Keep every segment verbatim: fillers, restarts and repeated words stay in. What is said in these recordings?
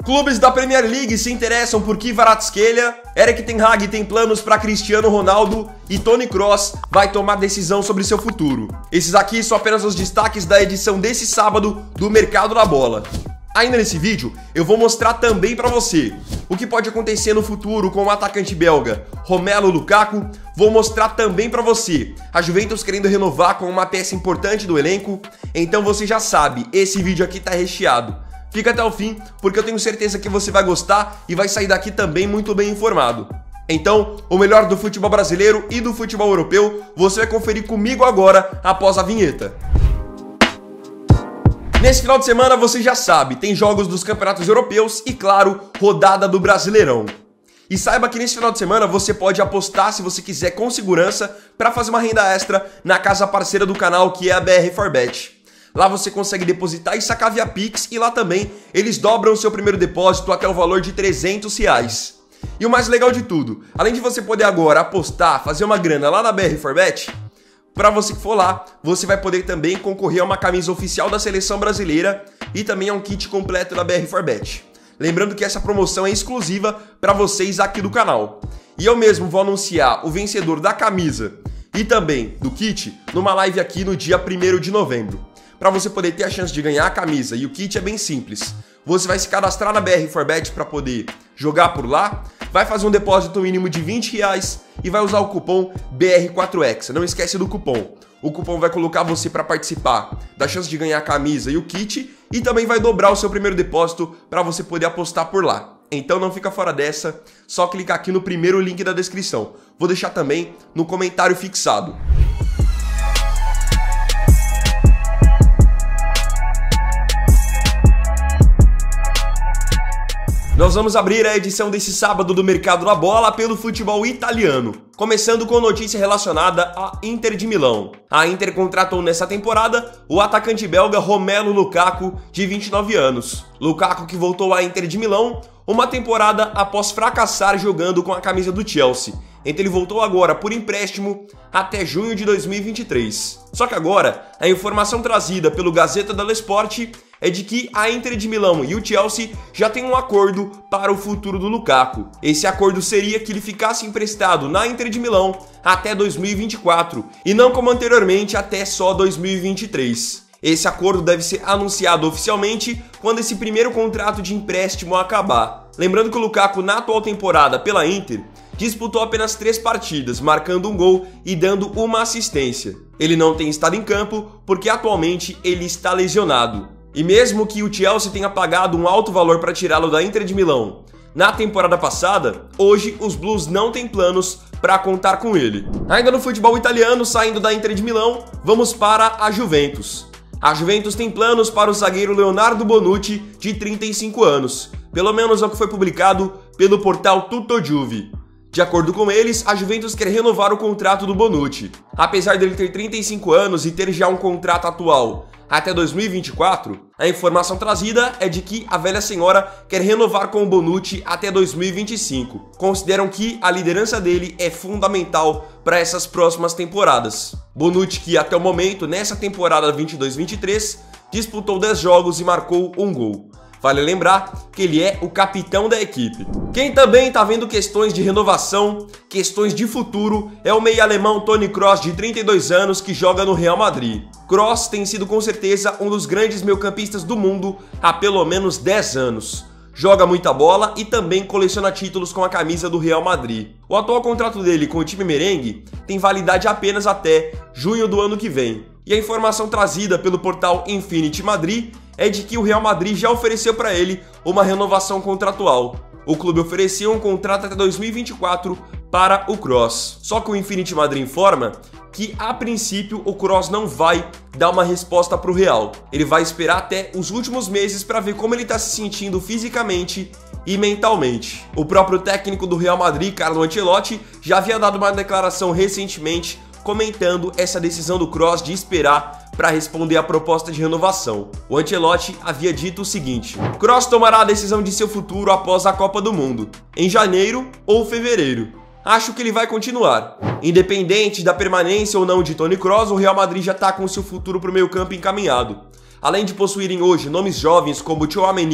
Clubes da Premier League se interessam por Kvaratskhelia, Erik ten Hag tem planos para Cristiano Ronaldo e Toni Kroos vai tomar decisão sobre seu futuro. Esses aqui são apenas os destaques da edição desse sábado do Mercado da Bola. Ainda nesse vídeo, eu vou mostrar também para você o que pode acontecer no futuro com o atacante belga Romelu Lukaku. Vou mostrar também para você a Juventus querendo renovar com uma peça importante do elenco. Então você já sabe, esse vídeo aqui tá recheado. Fica até o fim, porque eu tenho certeza que você vai gostar e vai sair daqui também muito bem informado. Então, o melhor do futebol brasileiro e do futebol europeu, você vai conferir comigo agora, após a vinheta. Nesse final de semana, você já sabe, tem jogos dos campeonatos europeus e, claro, rodada do Brasileirão. E saiba que nesse final de semana você pode apostar, se você quiser, com segurança, para fazer uma renda extra na casa parceira do canal, que é a B R quatro Bet. Lá você consegue depositar e sacar via Pix e lá também eles dobram o seu primeiro depósito até o valor de trezentos reais. E o mais legal de tudo, além de você poder agora apostar, fazer uma grana lá na B R quatro Bet, para você que for lá, você vai poder também concorrer a uma camisa oficial da seleção brasileira e também a um kit completo da B R quatro Bet. Lembrando que essa promoção é exclusiva para vocês aqui do canal. E eu mesmo vou anunciar o vencedor da camisa e também do kit numa live aqui no dia primeiro de novembro. Para você poder ter a chance de ganhar a camisa e o kit é bem simples. Você vai se cadastrar na B R quatro Bet para poder jogar por lá, vai fazer um depósito mínimo de vinte reais e vai usar o cupom B R quatro Hexa. Não esquece do cupom. O cupom vai colocar você para participar da chance de ganhar a camisa e o kit e também vai dobrar o seu primeiro depósito para você poder apostar por lá. Então não fica fora dessa, só clicar aqui no primeiro link da descrição. Vou deixar também no comentário fixado. Nós vamos abrir a edição desse sábado do Mercado da Bola pelo futebol italiano, começando com notícia relacionada à Inter de Milão. A Inter contratou nessa temporada o atacante belga Romelu Lukaku, de vinte e nove anos. Lukaku que voltou à Inter de Milão uma temporada após fracassar jogando com a camisa do Chelsea. Então ele voltou agora por empréstimo até junho de dois mil e vinte e três. Só que agora, a informação trazida pelo Gazzetta dello Sport é de que a Inter de Milão e o Chelsea já têm um acordo para o futuro do Lukaku. Esse acordo seria que ele ficasse emprestado na Inter de Milão até dois mil e vinte e quatro e não como anteriormente até só dois mil e vinte e três. Esse acordo deve ser anunciado oficialmente quando esse primeiro contrato de empréstimo acabar. Lembrando que o Lukaku na atual temporada pela Inter disputou apenas três partidas, marcando um gol e dando uma assistência. Ele não tem estado em campo porque atualmente ele está lesionado. E mesmo que o Chelsea tenha pagado um alto valor para tirá-lo da Inter de Milão na temporada passada, hoje os Blues não têm planos para contar com ele. Ainda no futebol italiano, saindo da Inter de Milão, vamos para a Juventus. A Juventus tem planos para o zagueiro Leonardo Bonucci, de trinta e cinco anos. Pelo menos é o que foi publicado pelo portal TuttoJuve. De acordo com eles, a Juventus quer renovar o contrato do Bonucci. Apesar dele ter trinta e cinco anos e ter já um contrato atual até dois mil e vinte e quatro, a informação trazida é de que a velha senhora quer renovar com o Bonucci até dois mil e vinte e cinco. Consideram que a liderança dele é fundamental para essas próximas temporadas. Bonucci, que até o momento, nessa temporada vinte e dois vinte e três, disputou dez jogos e marcou um gol. Vale lembrar que ele é o capitão da equipe. Quem também está vendo questões de renovação, questões de futuro, é o meia alemão Toni Kroos, de trinta e dois anos, que joga no Real Madrid. Kroos tem sido com certeza um dos grandes meio-campistas do mundo há pelo menos dez anos. Joga muita bola e também coleciona títulos com a camisa do Real Madrid. O atual contrato dele com o time merengue tem validade apenas até junho do ano que vem. E a informação trazida pelo portal Infinity Madrid é de que o Real Madrid já ofereceu para ele uma renovação contratual. O clube ofereceu um contrato até dois mil e vinte e quatro para o Kroos. Só que o Infinity Madrid informa que, a princípio, o Kroos não vai dar uma resposta para o Real. Ele vai esperar até os últimos meses para ver como ele está se sentindo fisicamente e mentalmente. O próprio técnico do Real Madrid, Carlo Ancelotti, já havia dado uma declaração recentemente comentando essa decisão do Kroos de esperar para responder à proposta de renovação. O Ancelotti havia dito o seguinte: Kroos tomará a decisão de seu futuro após a Copa do Mundo, em janeiro ou fevereiro. Acho que ele vai continuar. Independente da permanência ou não de Toni Kroos, o Real Madrid já está com seu futuro para o meio campo encaminhado. Além de possuírem hoje nomes jovens como Tchouaméni,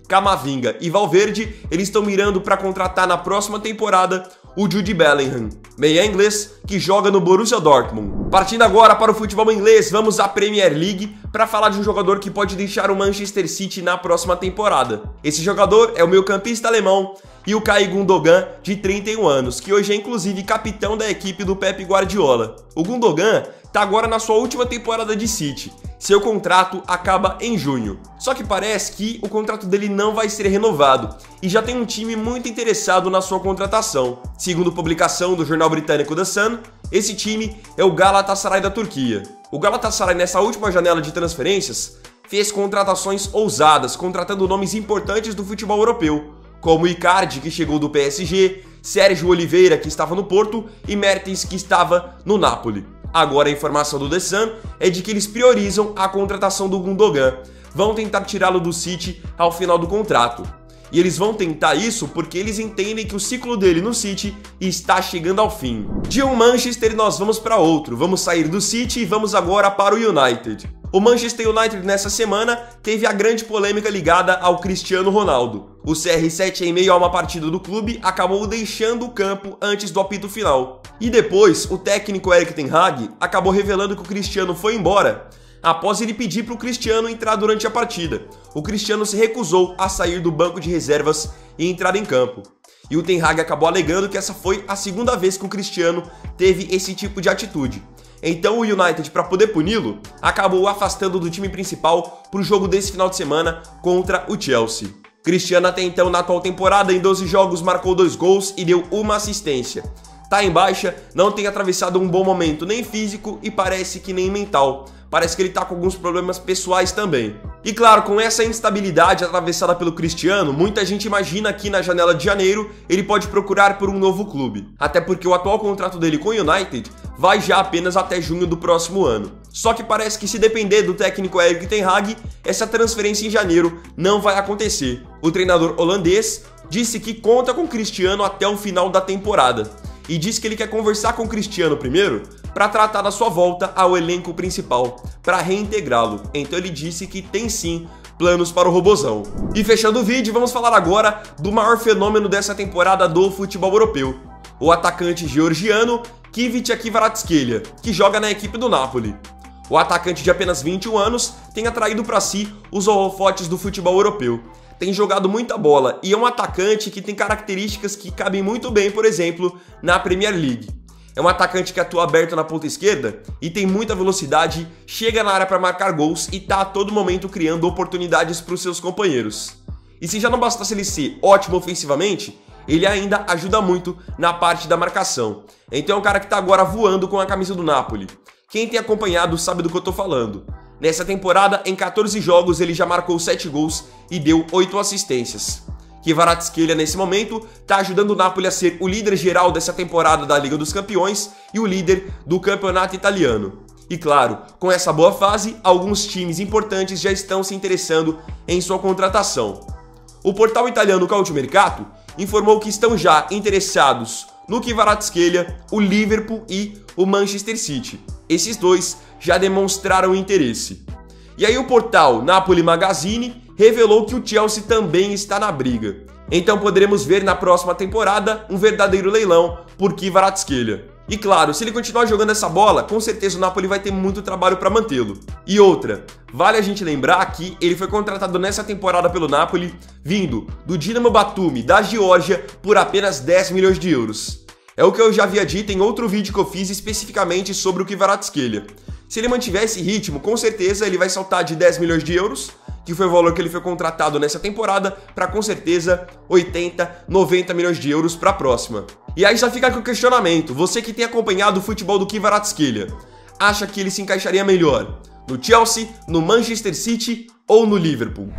Camavinga e Valverde, eles estão mirando para contratar na próxima temporada o Jude Bellingham, meia inglês que joga no Borussia Dortmund. Partindo agora para o futebol inglês, vamos à Premier League para falar de um jogador que pode deixar o Manchester City na próxima temporada. Esse jogador é o meio-campista alemão Ilkay Gundogan, de trinta e um anos, que hoje é inclusive capitão da equipe do Pep Guardiola. O Gundogan está agora na sua última temporada de City. Seu contrato acaba em junho. Só que parece que o contrato dele não vai ser renovado e já tem um time muito interessado na sua contratação. Segundo publicação do jornal britânico The Sun, esse time é o Galatasaray da Turquia. O Galatasaray, nessa última janela de transferências, fez contratações ousadas, contratando nomes importantes do futebol europeu, como Icardi, que chegou do P S G, Sérgio Oliveira, que estava no Porto, e Mertens, que estava no Napoli. Agora a informação do The Sun é de que eles priorizam a contratação do Gundogan. Vão tentar tirá-lo do City ao final do contrato. E eles vão tentar isso porque eles entendem que o ciclo dele no City está chegando ao fim. De um Manchester nós vamos para outro. Vamos sair do City e vamos agora para o United. O Manchester United nessa semana teve a grande polêmica ligada ao Cristiano Ronaldo. O C R sete, em meio a uma partida do clube, acabou deixando o campo antes do apito final. E depois, o técnico Erik ten Hag acabou revelando que o Cristiano foi embora após ele pedir para o Cristiano entrar durante a partida. O Cristiano se recusou a sair do banco de reservas e entrar em campo. E o Ten Hag acabou alegando que essa foi a segunda vez que o Cristiano teve esse tipo de atitude. Então o United, para poder puni-lo, acabou o afastando do time principal para o jogo desse final de semana contra o Chelsea. Cristiano até então na atual temporada, em doze jogos, marcou dois gols e deu uma assistência. Tá em baixa, não tem atravessado um bom momento nem físico e parece que nem mental. Parece que ele tá com alguns problemas pessoais também. E claro, com essa instabilidade atravessada pelo Cristiano, muita gente imagina que na janela de janeiro ele pode procurar por um novo clube. Até porque o atual contrato dele com o United vai já apenas até junho do próximo ano. Só que parece que se depender do técnico Erik ten Hag, essa transferência em janeiro não vai acontecer. O treinador holandês disse que conta com o Cristiano até o final da temporada. E disse que ele quer conversar com o Cristiano primeiro para tratar da sua volta ao elenco principal, para reintegrá-lo. Então ele disse que tem sim planos para o robozão. E fechando o vídeo, vamos falar agora do maior fenômeno dessa temporada do futebol europeu. O atacante georgiano Khvicha Kvaratskhelia, que joga na equipe do Napoli. O atacante de apenas vinte e um anos tem atraído para si os holofotes do futebol europeu. Tem jogado muita bola e é um atacante que tem características que cabem muito bem, por exemplo, na Premier League. É um atacante que atua aberto na ponta esquerda e tem muita velocidade, chega na área para marcar gols e tá a todo momento criando oportunidades para os seus companheiros. E se já não bastasse ele ser ótimo ofensivamente, ele ainda ajuda muito na parte da marcação. Então é um cara que tá agora voando com a camisa do Napoli. Quem tem acompanhado sabe do que eu tô falando. Nessa temporada, em quatorze jogos, ele já marcou sete gols e deu oito assistências. Kvaratskhelia, nesse momento, está ajudando o Napoli a ser o líder geral dessa temporada da Liga dos Campeões e o líder do campeonato italiano. E claro, com essa boa fase, alguns times importantes já estão se interessando em sua contratação. O portal italiano Calciomercato informou que estão já interessados no Kvaratskhelia, o Liverpool e o Manchester City. Esses dois já demonstraram interesse. E aí o portal Napoli Magazine revelou que o Chelsea também está na briga. Então poderemos ver na próxima temporada um verdadeiro leilão por Kvaratskhelia. E claro, se ele continuar jogando essa bola, com certeza o Napoli vai ter muito trabalho para mantê-lo. E outra, vale a gente lembrar que ele foi contratado nessa temporada pelo Napoli, vindo do Dinamo Batumi, da Geórgia, por apenas dez milhões de euros. É o que eu já havia dito em outro vídeo que eu fiz especificamente sobre o Kvaratskhelia. Se ele mantiver esse ritmo, com certeza ele vai saltar de dez milhões de euros, que foi o valor que ele foi contratado nessa temporada, para com certeza oitenta, noventa milhões de euros para a próxima. E aí já fica aqui o questionamento, você que tem acompanhado o futebol do Kvaratskhelia, acha que ele se encaixaria melhor no Chelsea, no Manchester City ou no Liverpool?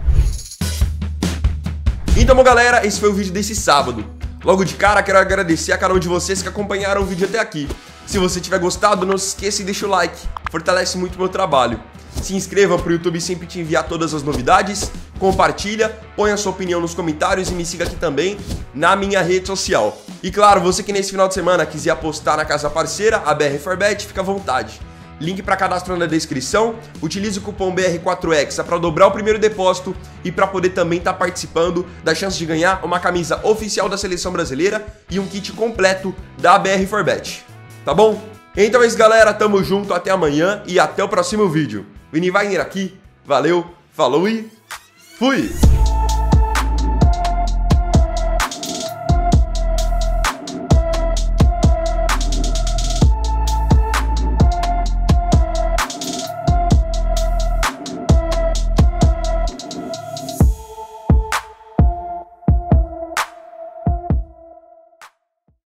Então, bom, galera, esse foi o vídeo desse sábado. Logo de cara, quero agradecer a cada um de vocês que acompanharam o vídeo até aqui. Se você tiver gostado, não se esqueça e deixa o like, fortalece muito o meu trabalho. Se inscreva para o YouTube sempre te enviar todas as novidades, compartilha, põe a sua opinião nos comentários e me siga aqui também na minha rede social. E claro, você que nesse final de semana quiser apostar na casa parceira, a B R quatro Bet, fica à vontade. link para cadastro na descrição. Utilize o cupom B R quatro Hexa para dobrar o primeiro depósito e para poder também estar tá participando da chance de ganhar uma camisa oficial da seleção brasileira e um kit completo da B R quatro Bet. Tá bom? Então é isso, galera, tamo junto, até amanhã e até o próximo vídeo. Vini Wagner aqui, valeu, falou e fui!